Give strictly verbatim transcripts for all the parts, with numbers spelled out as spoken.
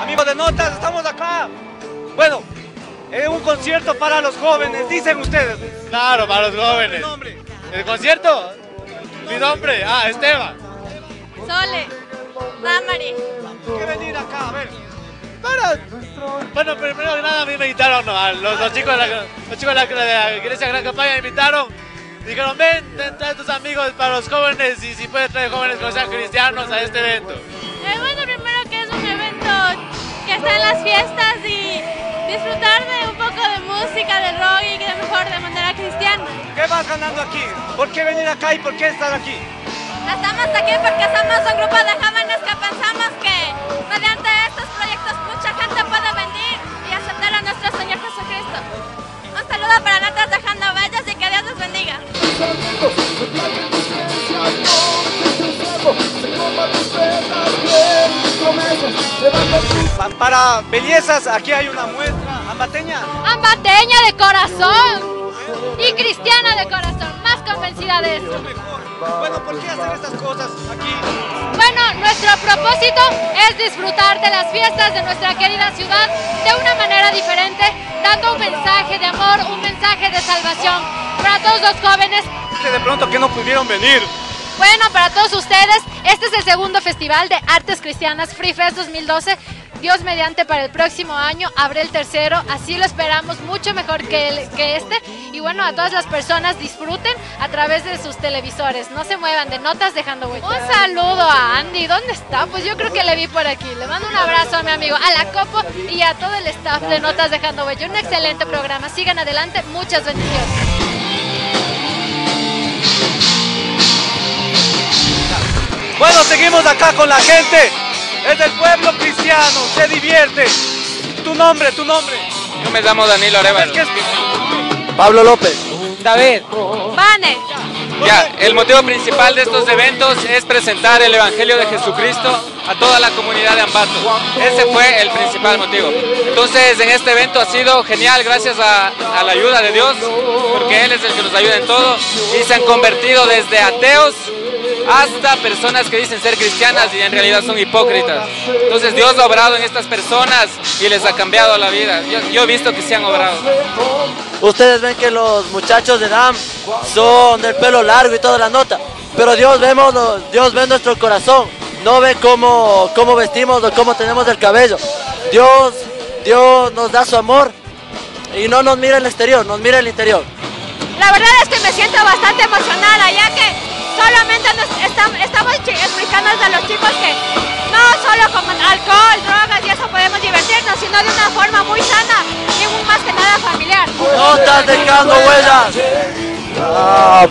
Amigos de Notas, estamos acá. Bueno, es un concierto para los jóvenes, dicen ustedes. Claro, para los jóvenes. ¿El nombre? ¿El concierto? Mi nombre, ah, Esteban. Sole, Damari. ¿Por qué venir acá? A ver. Para... Bueno, primero que nada a mí me invitaron, no, a los, los chicos, de la, los chicos de la, de la Iglesia Gran Campaña me invitaron. Dijeron, ven, ven, trae tus amigos para los jóvenes y si puedes traer jóvenes que no sean cristianos a este evento. Eh, bueno, primero que es un evento que está en las fiestas y disfrutar de un poco de música, de rock y de mejor de manera cristiana. ¿Qué vas ganando aquí? ¿Por qué venir acá y por qué estar aquí? Estamos aquí porque somos un grupo de jóvenes que pensamos que mediante estos proyectos mucha gente puede venir y aceptar a nuestro Señor Jesucristo. Un saludo para Notas Dejando Huellas y que Dios los bendiga. Para bellezas, aquí hay una muestra ambateña. Ambateña de corazón y cristiana de corazón, más convencida de eso. Bueno, ¿por qué hacer estas cosas aquí? Bueno, nuestro propósito es disfrutar de las fiestas de nuestra querida ciudad de una manera diferente, dando un mensaje de amor, un mensaje de salvación para todos los jóvenes. De pronto que no pudieron venir. Bueno, para todos ustedes, este es el segundo Festival de Artes Cristianas Free Fest dos mil doce. Dios mediante para el próximo año habrá el tercero, así lo esperamos, mucho mejor que, el, que este. Y bueno, a todas las personas disfruten a través de sus televisores, no se muevan de Notas Dejando Huellas. Un saludo a Andy, ¿dónde está? Pues yo creo que le vi por aquí. Le mando un abrazo a mi amigo, a la Copo y a todo el staff de Notas Dejando Huellas. Un excelente programa, sigan adelante, muchas bendiciones. Bueno, seguimos acá con la gente. Es del pueblo cristiano, se divierte. Tu nombre, tu nombre. Yo me llamo Danilo Arevalo. ¿Qué es? Pablo López. David. Vane. Ya, el motivo principal de estos eventos es presentar el Evangelio de Jesucristo a toda la comunidad de Ambato. Ese fue el principal motivo. Entonces, en este evento ha sido genial gracias a, a la ayuda de Dios, porque Él es el que nos ayuda en todo, y se han convertido desde ateos hasta personas que dicen ser cristianas y en realidad son hipócritas. Entonces Dios ha obrado en estas personas y les ha cambiado la vida. Yo, yo he visto que se han obrado. Ustedes ven que los muchachos de D A M son del pelo largo y toda la nota, pero Dios, vemos, Dios ve nuestro corazón, no ve cómo, cómo vestimos o cómo tenemos el cabello. Dios, Dios nos da su amor y no nos mira el exterior, nos mira el interior. La verdad es que me siento bastante emocionada, ya que solamente nos estamos, estamos explicando a los chicos que no solo con alcohol, drogas y eso podemos divertirnos, sino de una forma muy sana y más que nada familiar. Notas Dejando Huellas. La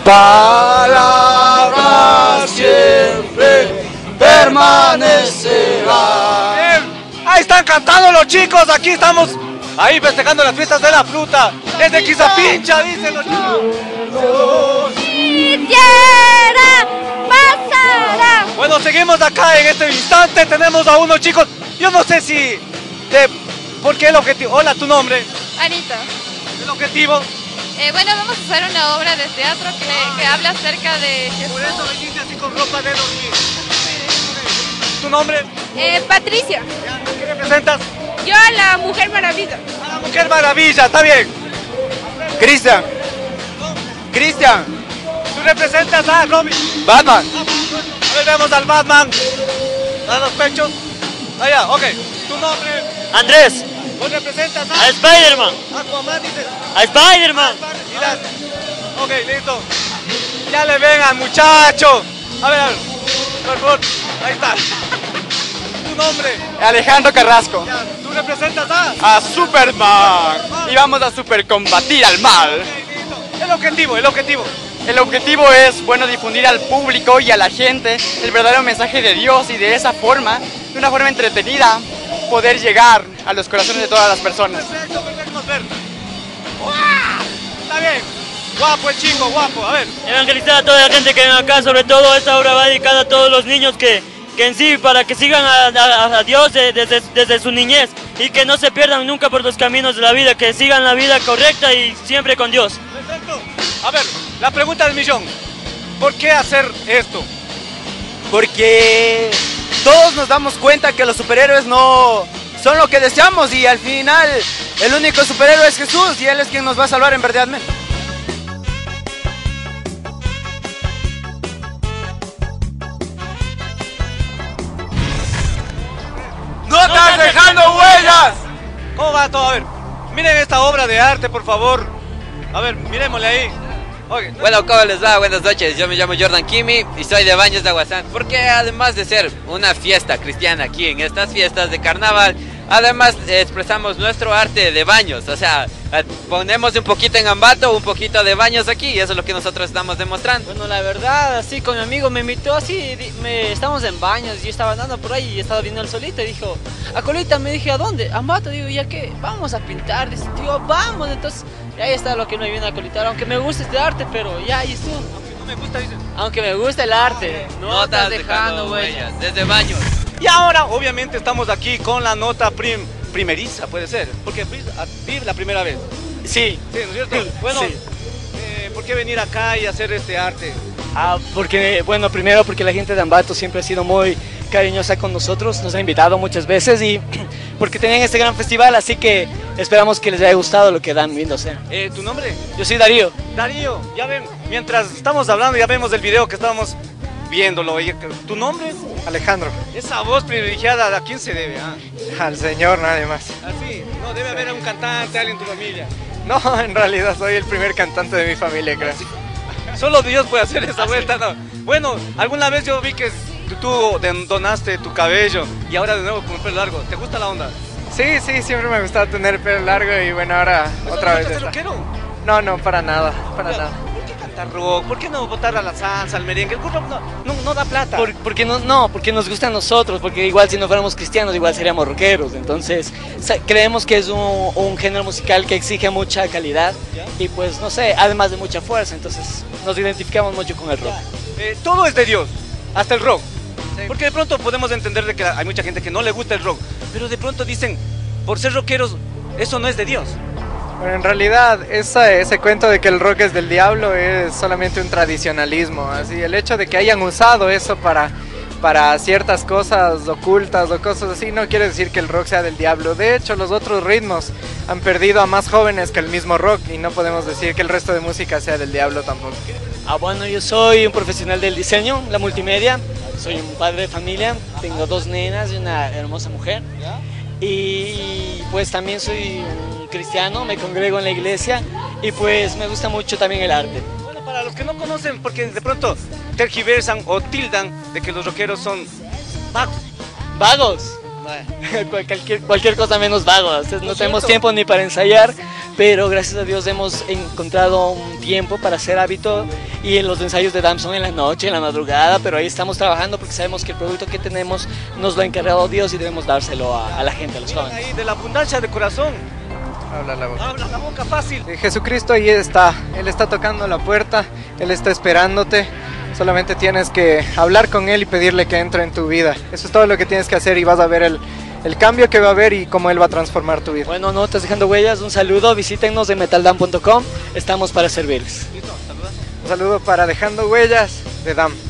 palabra siempre permanecerá. Bien. Ahí están cantando los chicos, aquí estamos ahí festejando las fiestas de la fruta. Desde Quizapincha, dicen los chicos. Quisiera pasará. Bueno, seguimos acá en este instante, tenemos a unos chicos, yo no sé si, de, ¿por qué el objetivo? Hola, ¿tu nombre? Anita, ¿El objetivo? eh, bueno, vamos a hacer una obra de teatro que, que habla acerca de Jesús. Por eso viniste así con ropa de dormir. ¿Tu nombre? Eh, Patricia, ¿Qué representas? yo a la Mujer Maravilla. A la Mujer Maravilla, está bien. Cristian. Cristian. ¿Tú representas a Robin? Batman. A ver, vemos al Batman. A los pechos. Allá, ok. ¿Tu nombre? Andrés. ¿Vos representas A a Spider-Man. Aquaman? Dice. A Spider-Man. Y las- Ok, listo. Ya le ven al muchacho. A ver, a ver. Por favor. Ahí está. ¿Tu nombre? Alejandro Carrasco. Ya, ¿tú representas a? A Superman. Y vamos a supercombatir al mal. Ok, listo. El objetivo, el objetivo. El objetivo es, bueno, difundir al público y a la gente el verdadero mensaje de Dios y de esa forma, de una forma entretenida, poder llegar a los corazones de todas las personas. Perfecto, perfecto, ver. ¡Guau! Está bien. Guapo el chico, guapo. A ver. Evangelizar a toda la gente que viene acá, sobre todo esta obra va dedicada a todos los niños que, que en sí, para que sigan a, a, a Dios desde, desde su niñez y que no se pierdan nunca por los caminos de la vida, que sigan la vida correcta y siempre con Dios. Perfecto. A ver, la pregunta del millón. ¿Por qué hacer esto? Porque todos nos damos cuenta que los superhéroes no son lo que deseamos y al final el único superhéroe es Jesús y Él es quien nos va a salvar en verdad. ¡No estás dejando huellas! ¿Cómo va todo? A ver, miren esta obra de arte, por favor. A ver, miremosle ahí. Okay. Bueno, ¿cómo les va? Buenas noches, yo me llamo Jordan Kimi y soy de Baños de Aguasán. Porque además de ser una fiesta cristiana aquí en estas fiestas de carnaval, además expresamos nuestro arte de baños, o sea, ponemos un poquito en Ambato, un poquito de baños aquí y eso es lo que nosotros estamos demostrando. Bueno, la verdad, así con mi amigo me invitó así, me, estamos en baños, yo estaba andando por ahí y estaba viendo el solito y dijo, a Colita, me dije, ¿a dónde? A Ambato, digo, ¿ya qué? Vamos a pintar, dice, digo, vamos, entonces, y ahí está lo que me viene a Colita, aunque me gusta este arte, pero ya ahí estuvo. Aunque no me gusta, dice. Aunque me gusta el arte, no, no estás estás dejando huellas. Desde Baños. Y ahora, obviamente, estamos aquí con la nota prim, primeriza, puede ser, porque es la primera vez. Sí. Sí, ¿no es cierto? Bueno, sí. eh, ¿por qué venir acá y hacer este arte? Ah, porque, bueno, primero porque la gente de Ambato siempre ha sido muy cariñosa con nosotros, nos ha invitado muchas veces y porque tenían este gran festival, así que esperamos que les haya gustado lo que dan viendo. O sea. Eh, ¿Tu nombre? Yo soy Darío. Darío, ya ven, mientras estamos hablando, ya vemos el video que estábamos viéndolo. ¿Tu nombre? Alejandro. Esa voz privilegiada, ¿a quién se debe? Ah? Al Señor, nadie más. Así, no, debe haber un cantante, alguien en tu familia. No, en realidad soy el primer cantante de mi familia, creo. Solo Dios puede hacer esa vuelta, ¿no? Bueno, alguna vez yo vi que tú donaste tu cabello y ahora de nuevo con el pelo largo. ¿Te gusta la onda? Sí, sí, siempre me gustaba tener el pelo largo y bueno, ahora otra vez. ¿Estás rockero? No, no, para nada, para Pero, nada. ¿por qué cantar rock? ¿Por qué no botar a la salsa, al merengue? El rock no, no, no da plata. Por, porque no, no, porque nos gusta a nosotros, porque igual si no fuéramos cristianos, igual seríamos rockeros. Entonces, creemos que es un, un género musical que exige mucha calidad y pues, no sé, además de mucha fuerza. Entonces, nos identificamos mucho con el rock. Eh, todo es de Dios, hasta el rock. Sí. Porque de pronto podemos entender de que hay mucha gente que no le gusta el rock, pero de pronto dicen, por ser rockeros, eso no es de Dios. Bueno, en realidad esa, ese cuento de que el rock es del diablo es solamente un tradicionalismo. Así, el hecho de que hayan usado eso para, para ciertas cosas ocultas o cosas así no quiere decir que el rock sea del diablo. De hecho, los otros ritmos han perdido a más jóvenes que el mismo rock y no podemos decir que el resto de música sea del diablo tampoco. Ah, bueno, yo soy un profesional del diseño, la multimedia, soy un padre de familia, tengo dos nenas y una hermosa mujer. Y pues también soy un cristiano, me congrego en la iglesia y pues me gusta mucho también el arte. Bueno, para los que no conocen, porque de pronto tergiversan o tildan de que los rockeros son vagos. ¿Vagos? cualquier, cualquier cosa menos vagos, no, no tenemos cierto? tiempo ni para ensayar, pero gracias a Dios hemos encontrado un tiempo para hacer hábito y los ensayos de D A M son en la noche, en la madrugada, pero ahí estamos trabajando porque sabemos que el producto que tenemos nos lo ha encargado Dios y debemos dárselo a, a la gente, a los jóvenes. Ahí de la abundancia de corazón. Habla la boca. Habla la boca fácil. Jesucristo ahí está, Él está tocando la puerta, Él está esperándote. Solamente tienes que hablar con Él y pedirle que entre en tu vida. Eso es todo lo que tienes que hacer y vas a ver el, el cambio que va a haber y cómo Él va a transformar tu vida. Bueno, no estás dejando huellas, un saludo, visítenos en metaldam punto com, estamos para servirles. Un saludo para Dejando Huellas de D A M.